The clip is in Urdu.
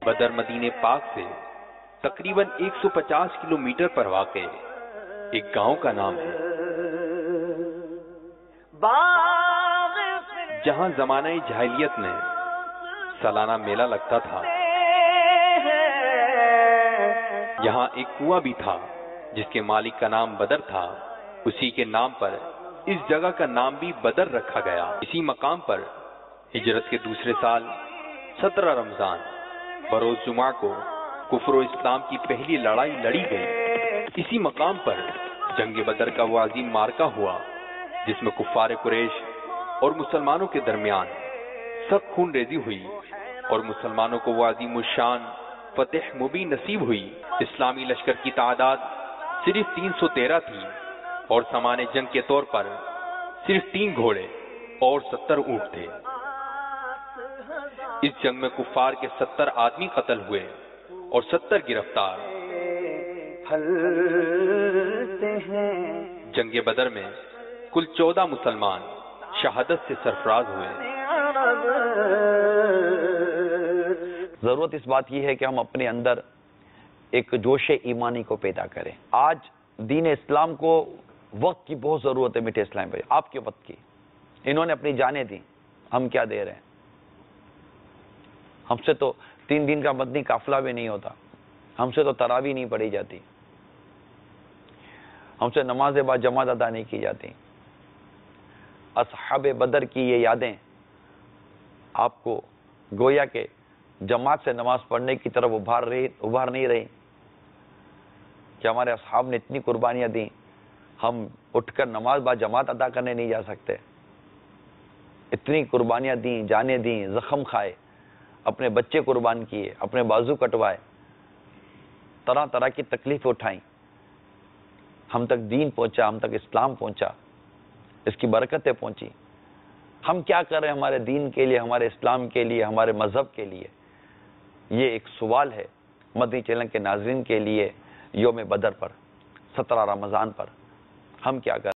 بدر مدینہ پاک سے تقریباً 150 کلومیٹر پر واقع ایک گاؤں کا نام ہے، جہاں زمانہ جاہلیت میں سالانہ میلہ لگتا تھا۔ یہاں ایک کنواں بھی تھا جس کے مالک کا نام بدر تھا، اسی کے نام پر اس جگہ کا نام بھی بدر رکھا گیا۔ اسی مقام پر ہجرت کے دوسرے سال 17 رمضان بروز جمعہ کو کفر و اسلام کی پہلی لڑائی لڑی گئی۔ اسی مقام پر جنگ بدر کا وہ عظیم معرکہ ہوا جس میں کفار قریش اور مسلمانوں کے درمیان سخت خون ریزی ہوئی اور مسلمانوں کو وہ عظیم الشان فتح مبین نصیب ہوئی۔ اسلامی لشکر کی تعداد صرف 313 تھی اور سامان جنگ کے طور پر صرف 3 گھوڑے اور 70 اونٹ تھے۔ اس جنگ میں کفار کے 70 آدمی قتل ہوئے اور 70 گرفتار۔ جنگ بدر میں کل 14 مسلمان شہادت سے سرفراز ہوئے۔ ضرورت اس بات کی ہے کہ ہم اپنے اندر ایک جوش ایمانی کو پیدا کریں۔ آج دین اسلام کو وقت کی بہت ضرورت ہے میٹھے اسلام بھائی، آپ کے وقت کی۔ انہوں نے اپنی جانیں دی، ہم کیا دے رہے ہیں؟ ہم سے تو 3 دن کا مدنی قافلہ بھی نہیں ہوتا، ہم سے تو تراویح نہیں پڑھی جاتی، ہم سے نماز با جماعت ادا نہیں کی جاتی۔ اصحاب بدر کی یہ یادیں آپ کو گویا کہ جماعت سے نماز پڑھنے کی طرف ابھار نہیں رہی کہ ہمارے اصحاب نے اتنی قربانیاں دیں، ہم اٹھ کر نماز با جماعت ادا کرنے نہیں جا سکتے۔ اتنی قربانیاں دیں، جانیں دیں، زخم کھائے، اپنے بچے قربان کیے، اپنے بازو کٹوائے، طرح طرح کی تکلیف اٹھائیں، ہم تک دین پہنچا، ہم تک اسلام پہنچا، اس کی برکتیں پہنچی۔ ہم کیا کر رہے ہیں ہمارے دین کے لیے، ہمارے اسلام کے لیے، ہمارے مذہب کے لیے؟ یہ ایک سوال ہے مدنی چینل کے ناظرین کے لیے۔ یوم بدر پر 17 رمضان پر ہم کیا کر